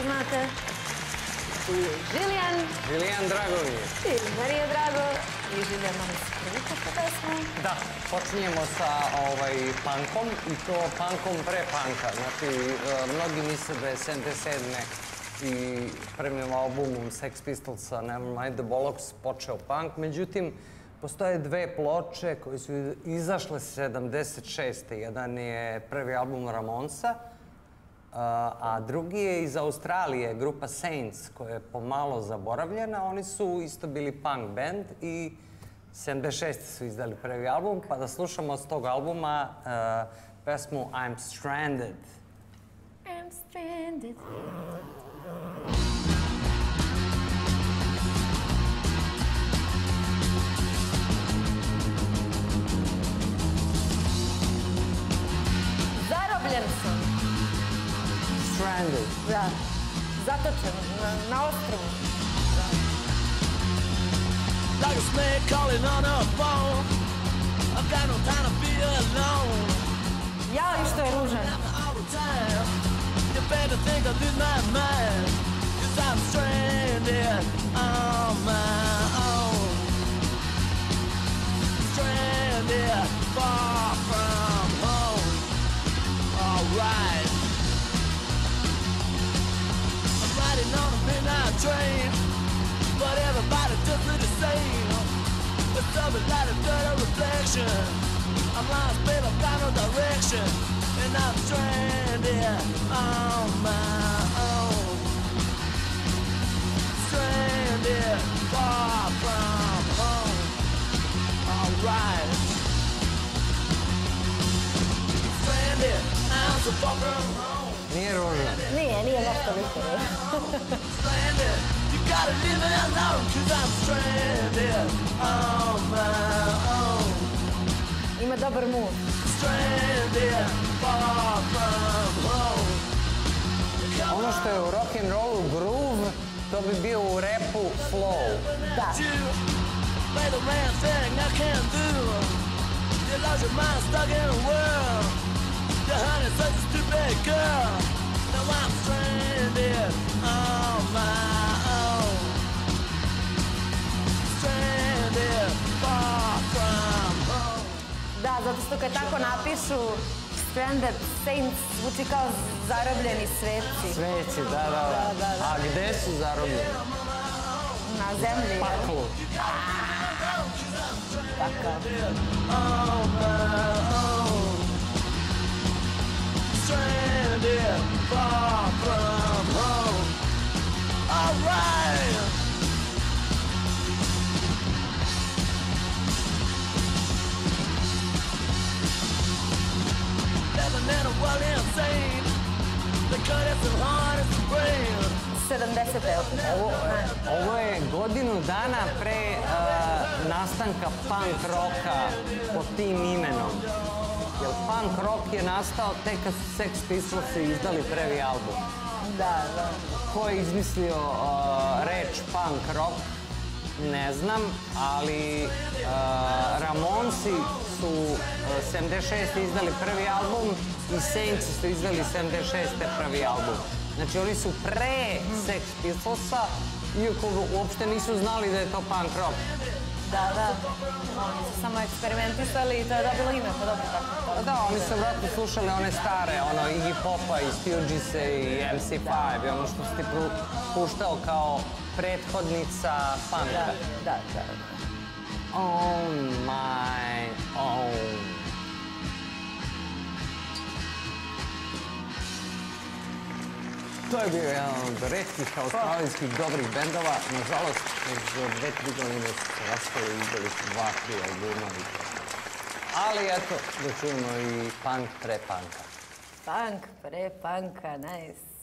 znate. I Žilijan. Žilijan, drago mi je. I meni je drago. I Žilijan, nam se prvi put po pesmu. Da, počinjemo sa punkom i to punkom pre punka. Znači, mnogi misle da je 77. i prvim albumom Sex Pistolsa Nevermind the Bollocks počeo punk. Međutim, postoje dve ploče koje su izašle 76. Jedan je prvi album Ramonsa, a drugi je iz Australije, grupa Saints, koja je pomalo zaboravljena. Oni su isto bili punk band i 76. su izdali prvi album, pa da slušamo s tog albuma pesmu I'm Stranded. I'm stranded. Zarobljen sam. Stranded. Da. Zatočen na ostrovu. Like a snake calling on a phone. I've got no time to be alone. Ja li što je ružan. All the time. You better think I lose my mind. 'Cause I'm stranded on my own. Stranded far from home. Alright. I'm riding on a midnight train. But everybody does it the same. It's something like a dirty reflection. I'm lost, babe, I've got no direction. And I'm stranded on my own. Stranded far from home. Alright. Stranded, I'm so far from home. Nije ružan. Nije baš toliko. Stranded. Gotta leave me alone, 'cause I'm stranded on my own. Ima dobar mood. Stranded far from home. Ono što je u rock'n'rollu groove, to bi bio u rapu flow. Da. Play the man thing I can't do. You lost your mind stuck in a world. Your honey's such a stupid girl. Now I'm stranded on my own. Stranded far from home. Da, zato što kad tako napišu Stranded Saints zvuči kao zarobljeni sveci. Sveci, da. A gde su zarobljeni? Na zemlji. Paklu. Takav. On my own. Stranded far from home. All right. Living in a world insane. The cut is so hard as the brain. 70. Ovo je godinu dana pre nastanka punk roka pod tim imenom. Jer punk rock je nastao tek kad su Sex Pistolsi izdali prvi album. Da. Ko je izmislio reč punk rock, ne znam, ali Ramonsi su 76. izdali prvi album i Saints su izdali 76. prvi album. Znači oni su pre Sex Pistolsa, iako uopšte nisu znali da je to punk rock. Da. Oni su samo eksperimentisali i to je dobilo ime, pa dobro tako. Da, oni su vratno slušali one stare, ono Iggy Popa i Stooges i MC5 i ono što si ti puštao kao prethodnica punka. Da. On my own. To je bio jedan od retkih australijskih dobrih bendova. Nažalost, za 2-3 godine su se raspali i izdali su 2-3 albuma. Ali eto, da čujemo i punk pre punka. Punk pre punka, nice.